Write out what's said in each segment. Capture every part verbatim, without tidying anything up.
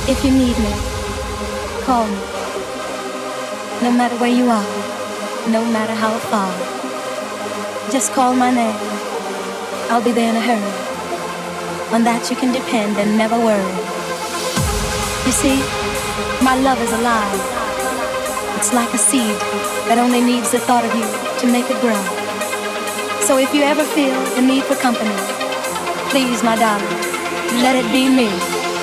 If you need me, call me. No matter where you are, no matter how far, just call my name. I'll be there in a hurry. On that you can depend and never worry. You see, my love is alive. It's like a seed that only needs the thought of you to make it grow. So if you ever feel the need for company, please, my darling, let it be me.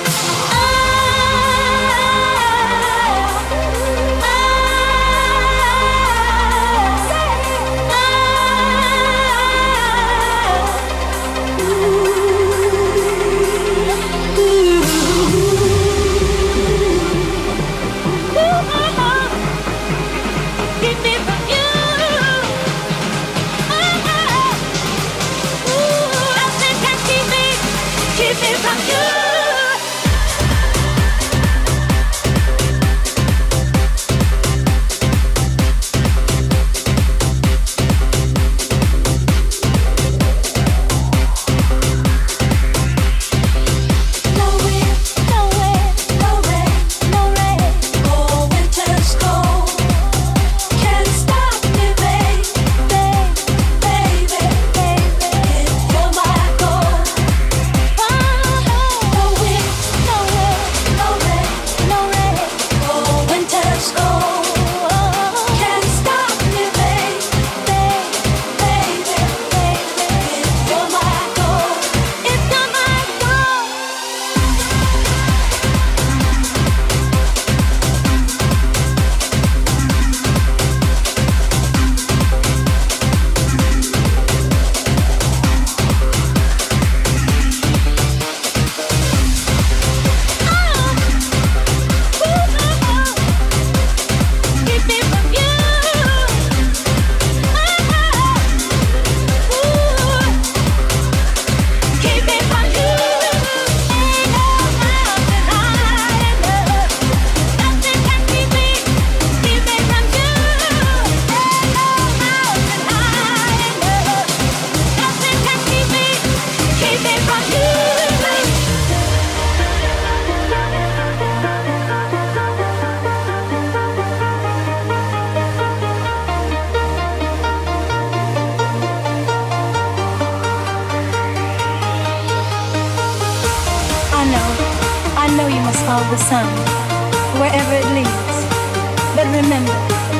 The sun, wherever it leads. But remember,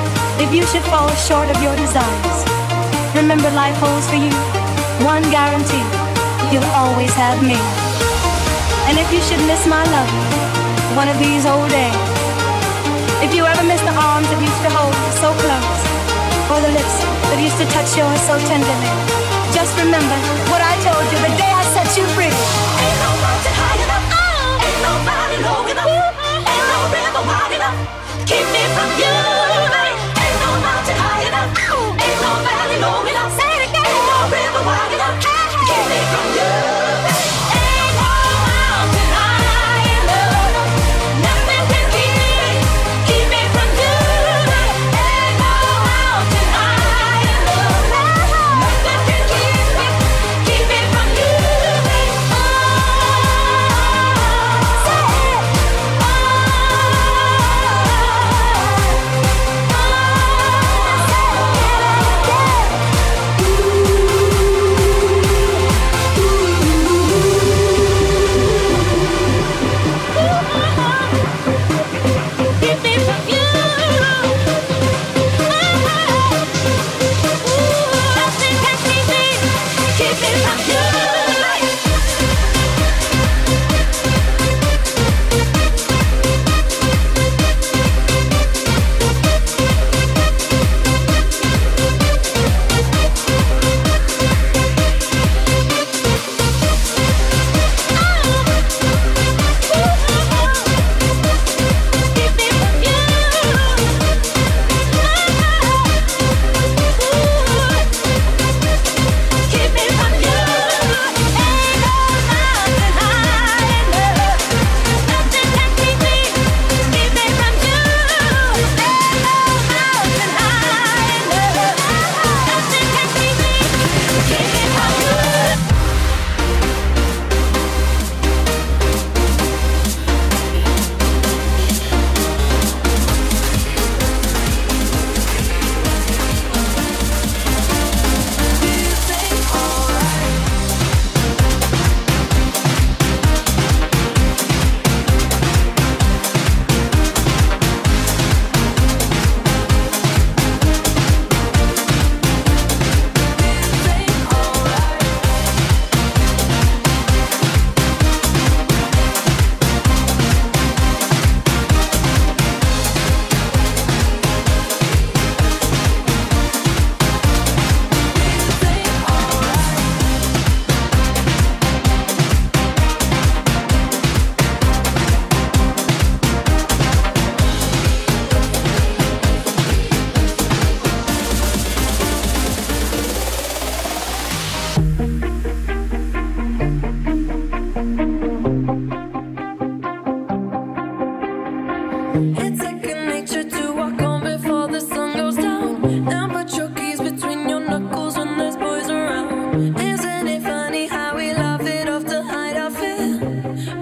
if you should fall short of your desires, remember life holds for you one guarantee: you'll always have me. And if you should miss my love one of these old days, if you ever miss the arms that used to hold you so close, or the lips that used to touch yours so tenderly, just remember what I told you the day I set you free. Ain't no mountain high enough. Ain't no valley long enough. Ain't no river wide enough. Keep me from you. Ain't no mountain high enough. Ain't no valley long enough. Say it again. Ain't no river wide enough. Keep me from you. Ain't no mountain high enough. Nothing can keep me, keep me from you. Ain't no mountain high enough. Nothing can keep me, keep me from you. Oh.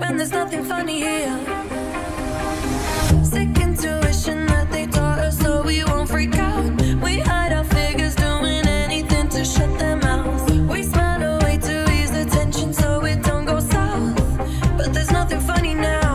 and there's nothing funny here. Sick intuition that they taught us so we won't freak out. We hide our figures doing anything to shut their mouth. We smile away to ease the tension so it don't go south. But there's nothing funny now.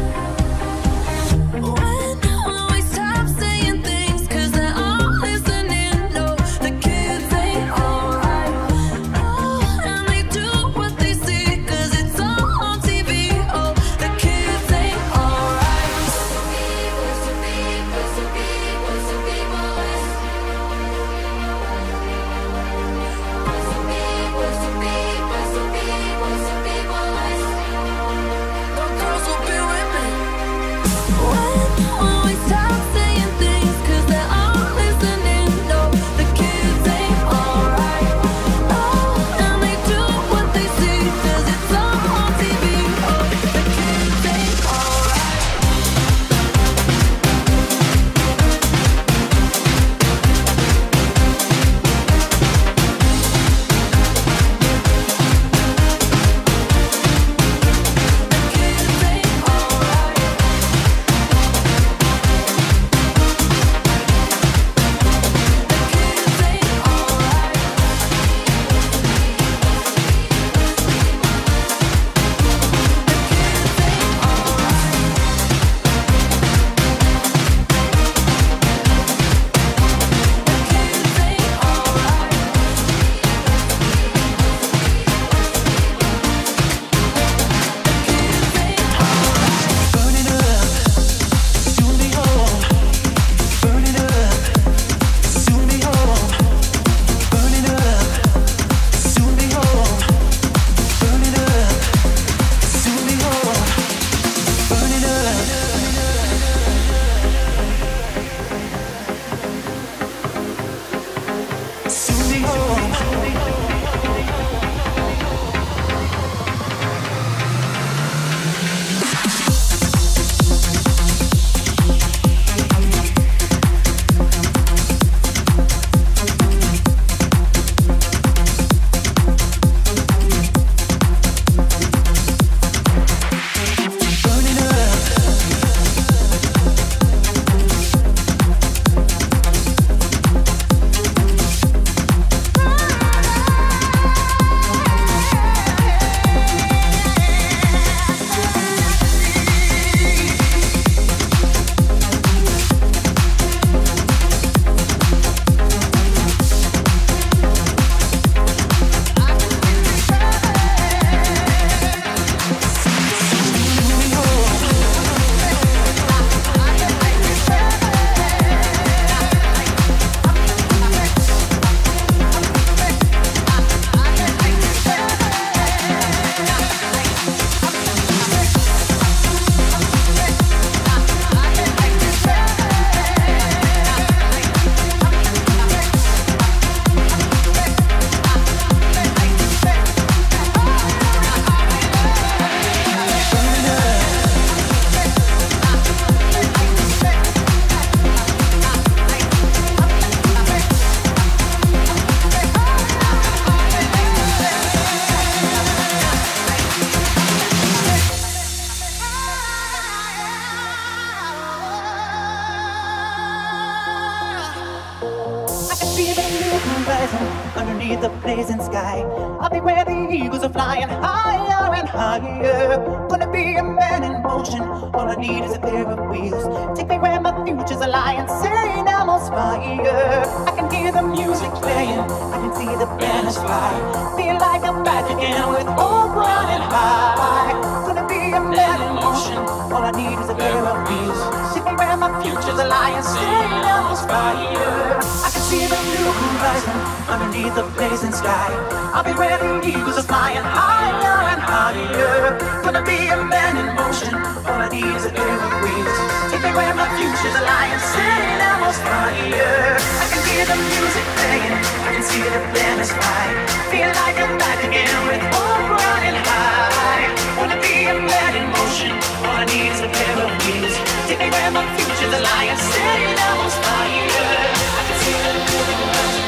Underneath the blazing sky, I'll be where the eagles are flying higher and higher. Gonna be a man in motion, all I need is a pair of wheels. Take me where my future's a lion, Saint Elmo's fire. I can hear the music playing, I can see the banners fly. Feel like I'm back again with hope running high. Gonna be a man in motion, all I need is a pair of wheels. Take me where my future's a lion, Saint Elmo's fire. I can see the new horizon underneath the blazing sky. I'll be where the eagles are flying higher and higher. Gonna be a man in motion, all I need is a pair of wheels. Take me where my future's a lion, Saint Elmo's fire. I can hear the music playing, I can see the planets fly. Feel like I'm back again with hope running high. Wanna be a man in motion, all I need is a pair of wheels. Take me where my future's a lion, Saint Elmo's fire. I can see the music playing.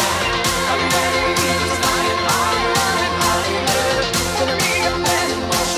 Gonna be a man in motion.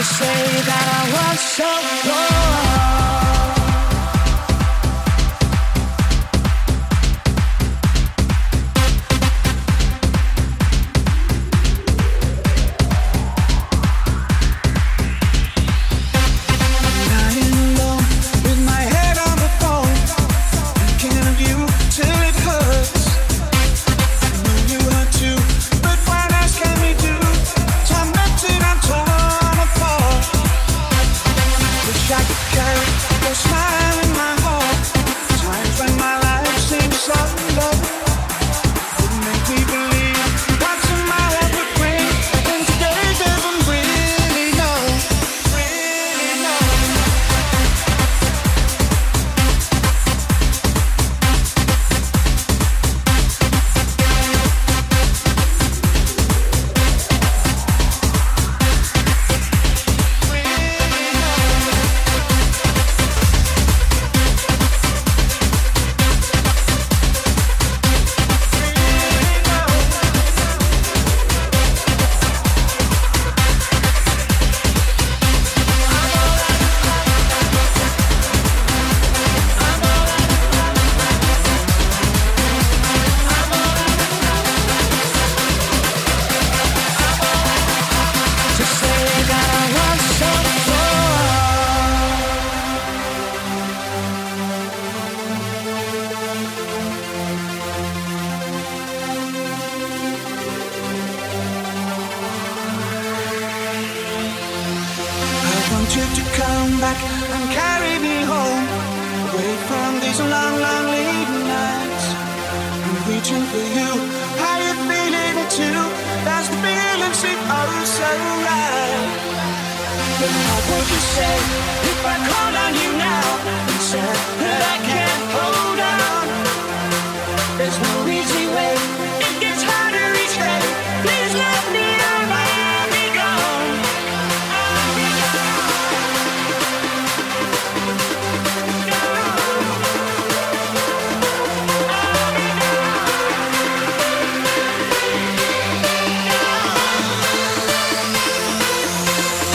to say that I was so wrong.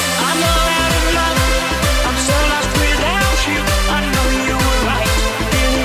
I'm so lost without you. I know you were right.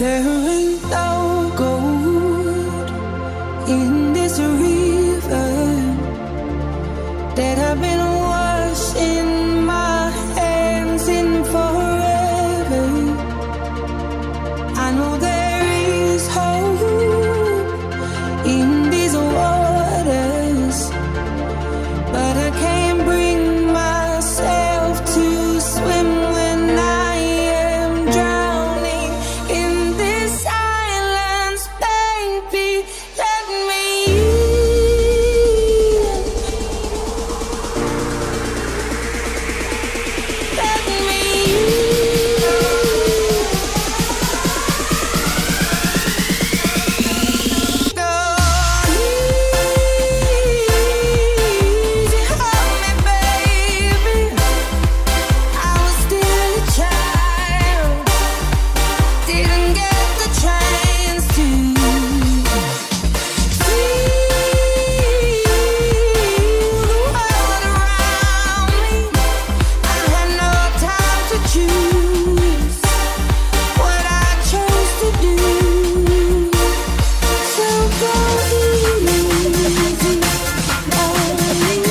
There ain't no gold in this river that I've been washing my hands in forever. I know there is hope in these waters, but I can't bring myself to swim when I am drowning in this silence, baby. Let me in. Let me in. Go easy on me, baby. I was still a child, didn't get the chance to feel the world around me. I had no time to choose what I chose to do. So go easy on me.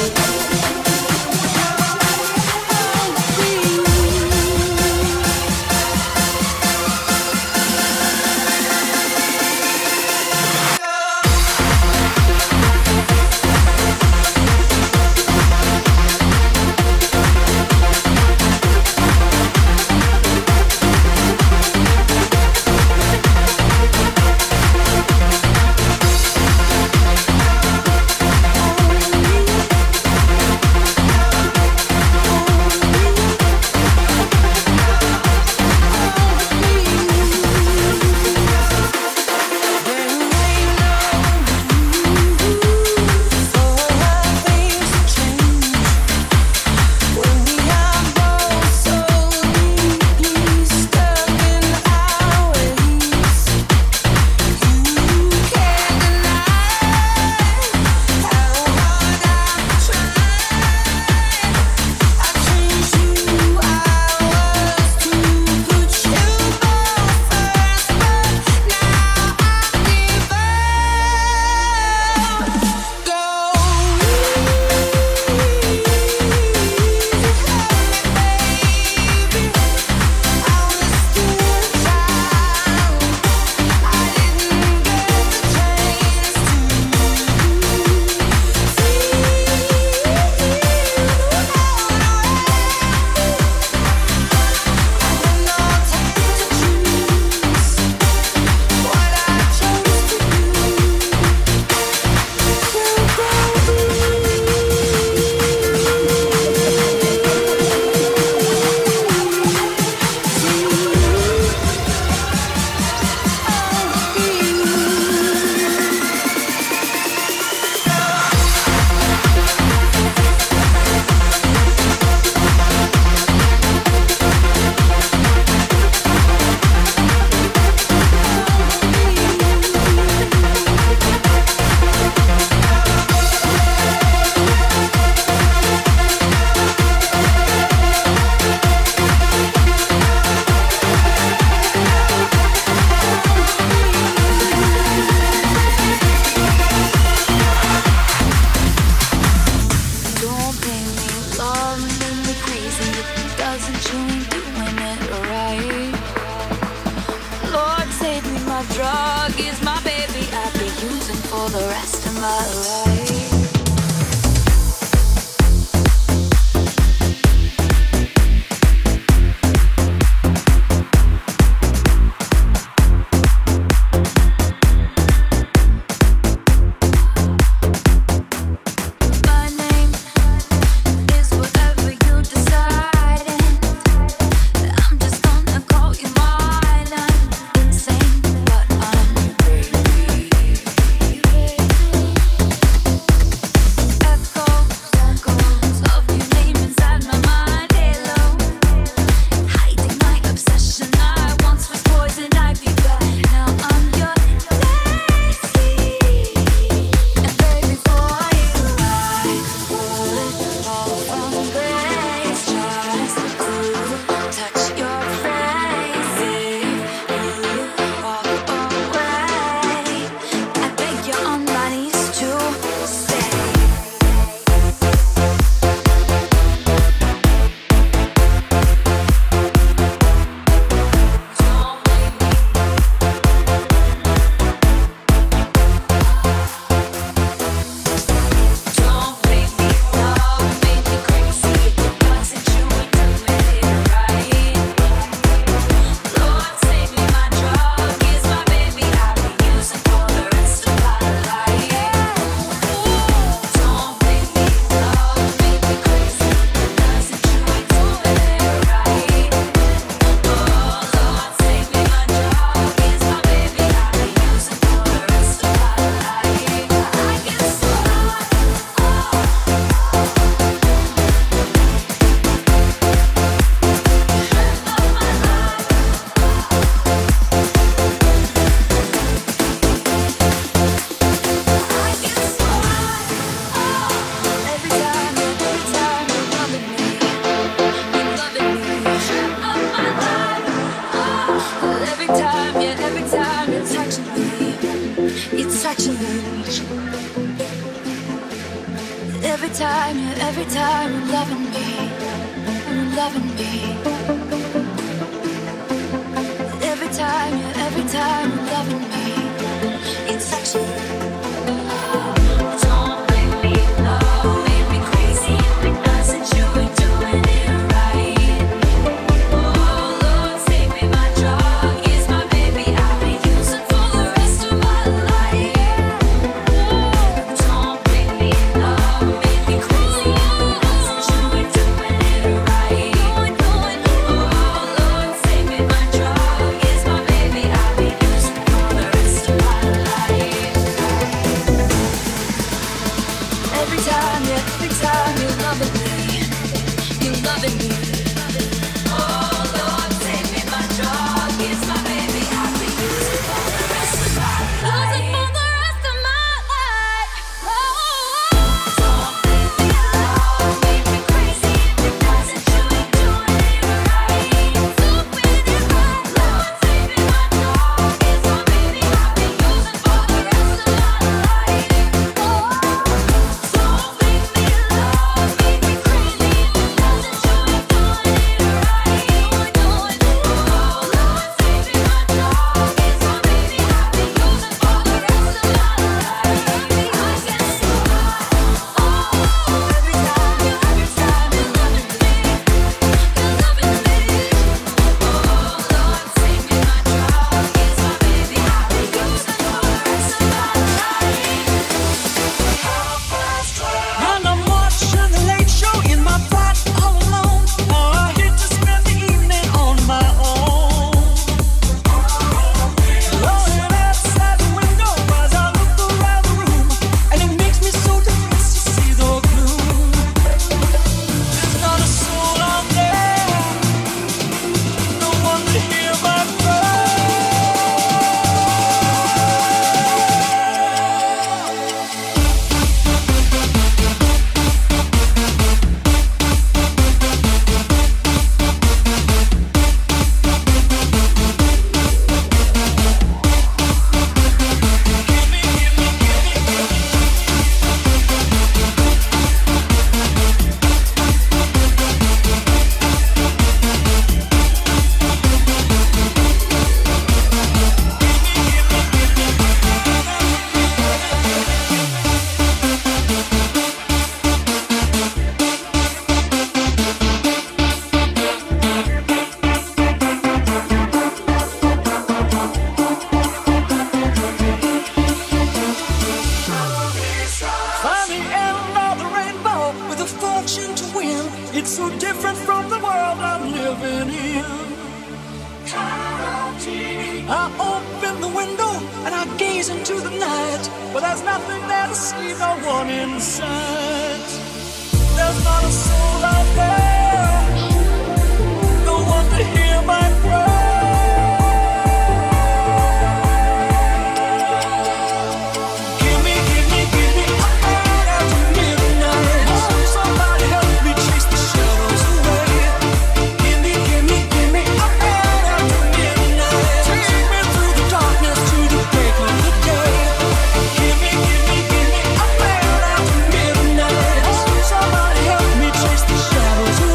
Don't blame me, loving me crazy. If it doesn't, you ain't doing it right. Lord, save me, my drug is my baby. I'll be using for the rest of my life. My name is whatever you decide. I'm just gonna call you mine. I'm insane, but I'm crazy. time, yeah, every time you're loving me, you're loving me. Every time, yeah, every time you're loving me. It's such a don't make me love, make me crazy because you ain't doing it right. Oh Lord, save me, my drug is my baby. I'll be using for the rest of my life. Don't make me love, make me crazy because you ain't doing it right. Oh Lord, save me, my drug is my baby. I'll be using for the rest of my life. Every time, yeah, every time you're loving me, you're loving me. Oh Lord, save me, my drug is my baby. I'll be using for the rest of my life. Using for the rest of my life. Oh, don't make me love, make me crazy because you ain't doing it right. Doing it right. Lord, save me, my drug is my baby. I'll be using for the rest of my life. Oh, don't make me love, make me crazy because you ain't doing it right. Doing it. Oh Lord, save me, my drug is my baby. I'll be using for the rest of my life. I get so high. Oh, every time, yeah, every time you're loving me, you're loving me. Oh Lord, save me, my drug is my baby. I'll be using for the rest of my life. And I'm watching the late show in my flat all alone. Oh, I hate to spend the evening on my own. Looking outside the window as I look around the room, and it makes me so depressed to see the gloom. There's not a soul out there, no one to hear my cry. Find the end of the rainbow with a fortune to win. It's so different from the world I'm living in. I open the window and I gaze into the night, but there's nothing there to see, no one in sight. There's not a soul out there, no one to hear my cry. Give me, give me, give me a hand after midnight. Somebody help me chase the shadows away. Give me, give me, give me a hand after midnight. Take me through the darkness to the break of the day. Give me, give me, give me a hand after midnight. Somebody help me chase the shadows away.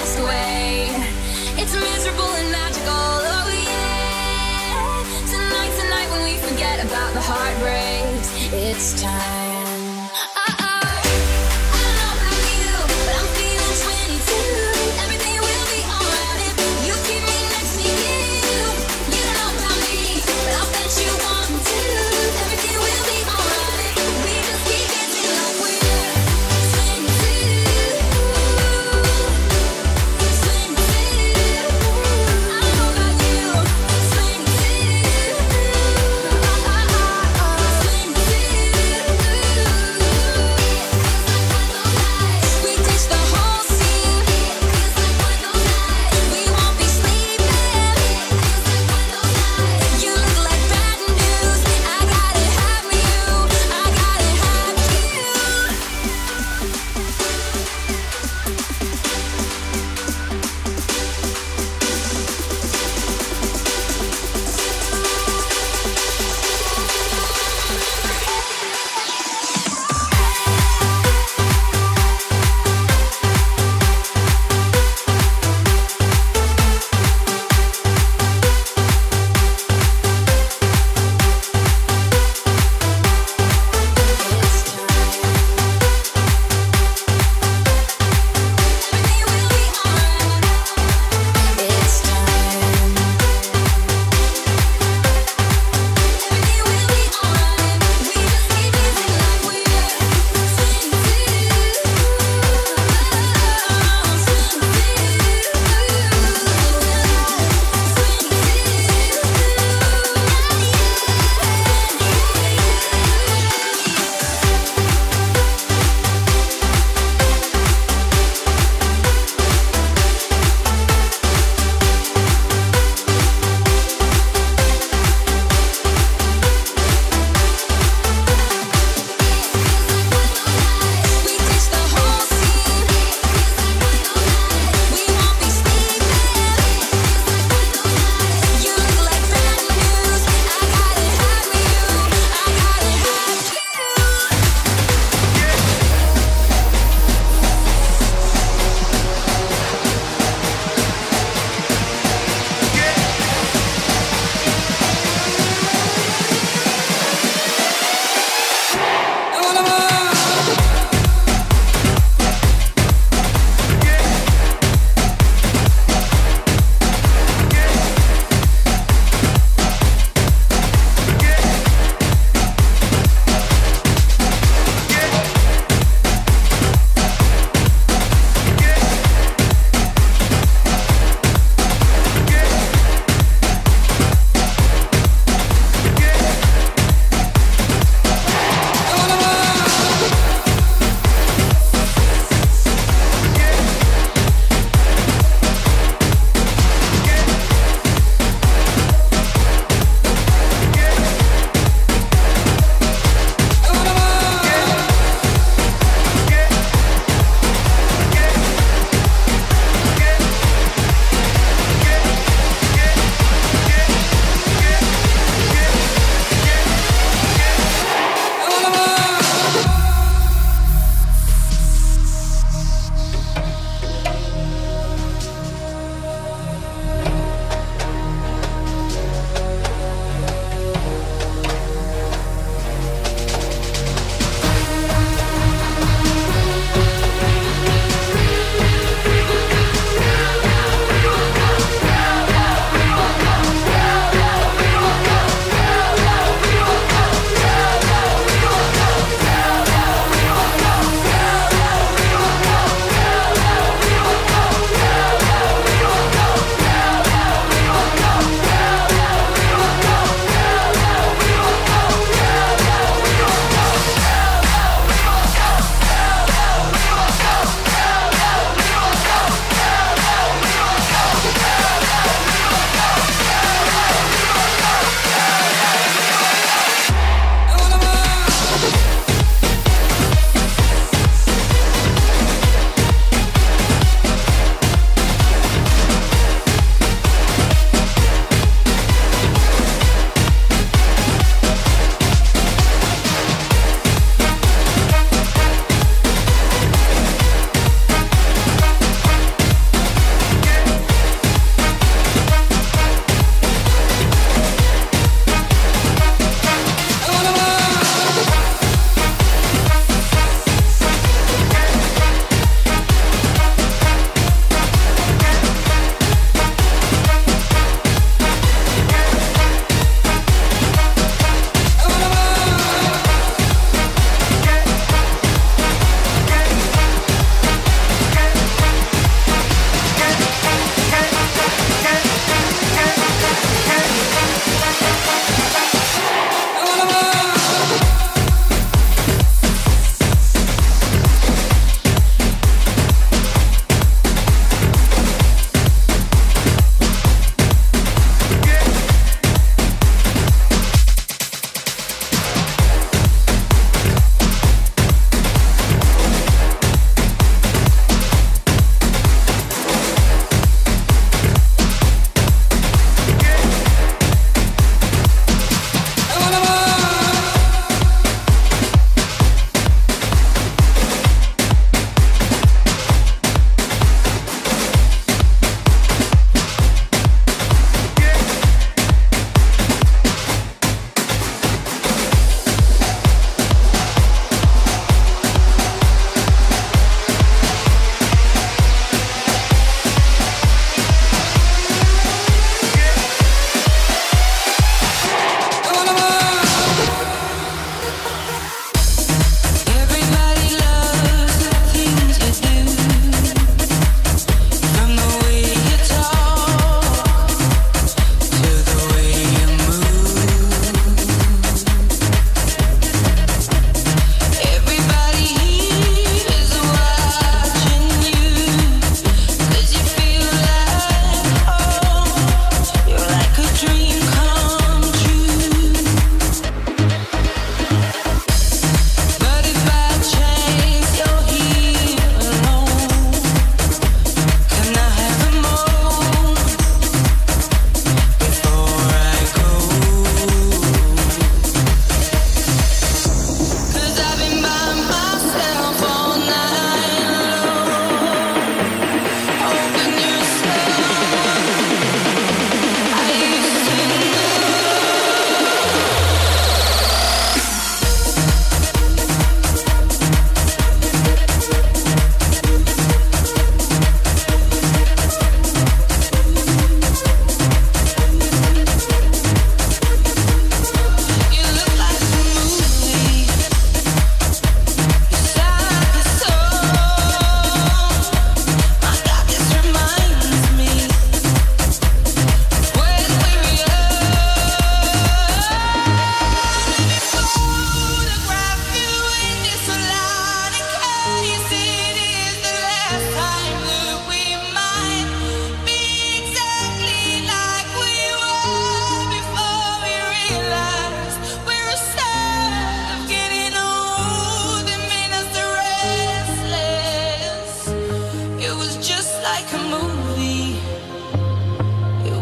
fast way. It's miserable and magical, oh yeah. Tonight, tonight when we forget about the heartbreaks, it's time.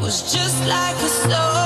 was just like a song.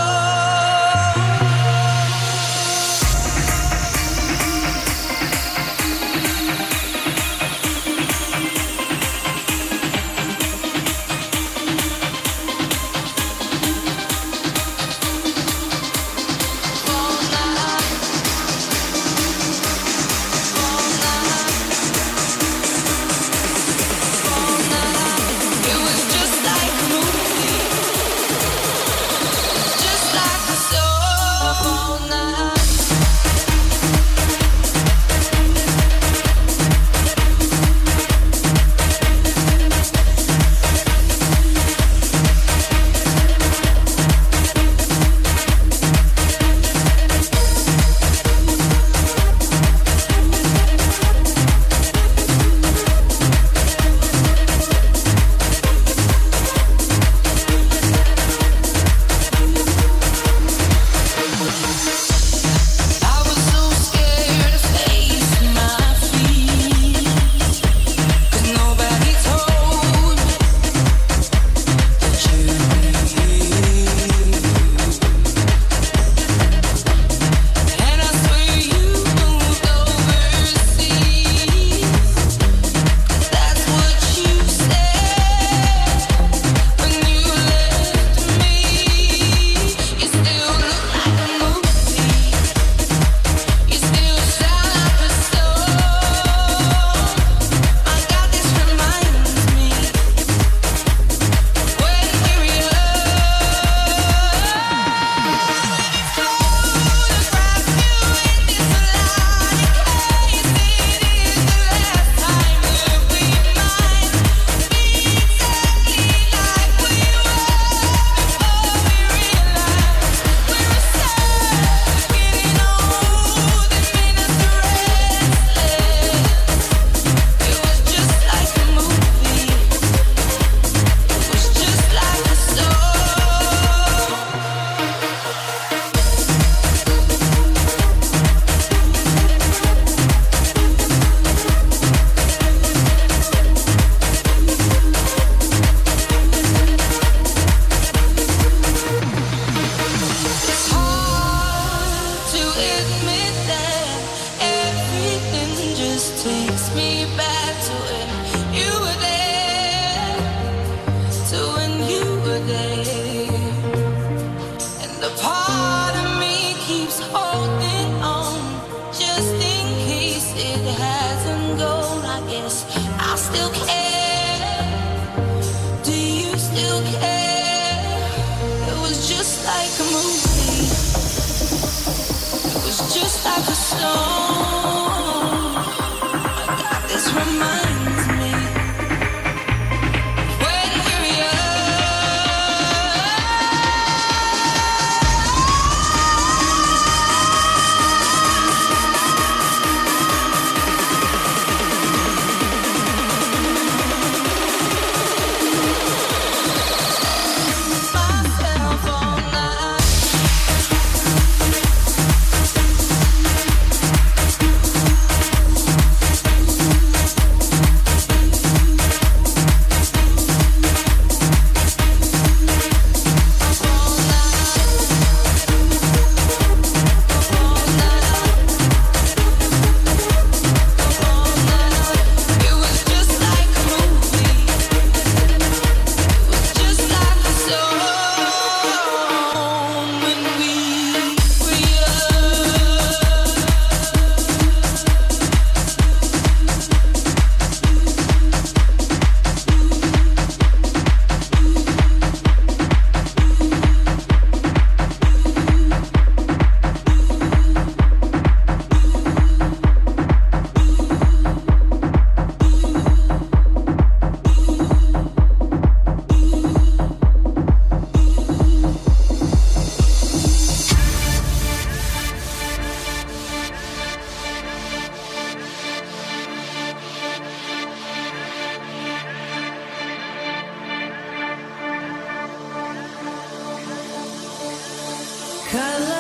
Color